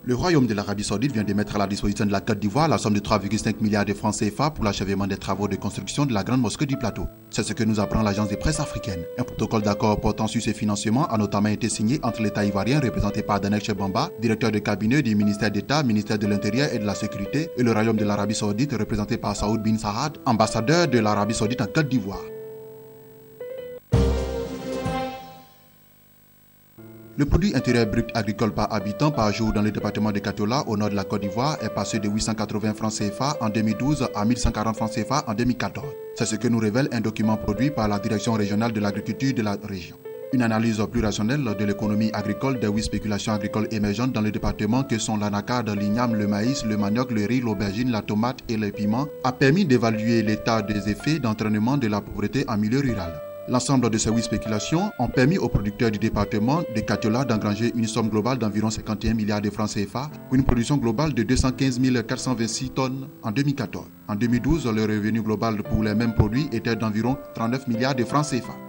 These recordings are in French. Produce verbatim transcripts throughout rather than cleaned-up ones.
Le Royaume de l'Arabie Saoudite vient de mettre à la disposition de la Côte d'Ivoire la somme de trois virgule cinq milliards de francs C F A pour l'achèvement des travaux de construction de la Grande Mosquée du Plateau. C'est ce que nous apprend l'agence de presse africaine. Un protocole d'accord portant sur ces financements a notamment été signé entre l'État ivoirien représenté par Daniel Chebamba, directeur de cabinet du ministère d'État, ministère de l'Intérieur et de la Sécurité, et le Royaume de l'Arabie Saoudite représenté par Saoud bin Saad, ambassadeur de l'Arabie Saoudite en Côte d'Ivoire. Le produit intérieur brut agricole par habitant par jour dans le département de Katola, au nord de la Côte d'Ivoire, est passé de huit cent quatre-vingts francs C F A en deux mille douze à mille cent quarante francs C F A en deux mille quatorze. C'est ce que nous révèle un document produit par la Direction régionale de l'agriculture de la région. Une analyse plus rationnelle de l'économie agricole des huit spéculations agricoles émergentes dans le département que sont l'anacarde, l'igname, le maïs, le manioc, le riz, l'aubergine, la tomate et le piment a permis d'évaluer l'état des effets d'entraînement de la pauvreté en milieu rural. L'ensemble de ces huit spéculations ont permis aux producteurs du département de Katola d'engranger une somme globale d'environ cinquante et un milliards de francs C F A pour une production globale de deux cent quinze mille quatre cent vingt-six tonnes en deux mille quatorze. En deux mille douze, le revenu global pour les mêmes produits était d'environ trente-neuf milliards de francs C F A.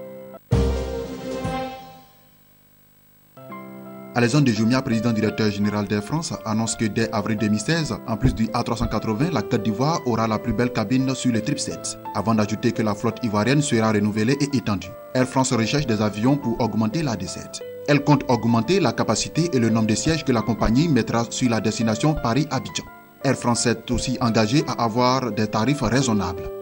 Alexandre de Jumia, président directeur général d'Air France, annonce que dès avril deux mille seize, en plus du A trois cent quatre-vingts, la Côte d'Ivoire aura la plus belle cabine sur le triple sept, avant d'ajouter que la flotte ivoirienne sera renouvelée et étendue. Air France recherche des avions pour augmenter la desserte. Elle compte augmenter la capacité et le nombre de sièges que la compagnie mettra sur la destination Paris-Abidjan. Air France s'est aussi engagée à avoir des tarifs raisonnables.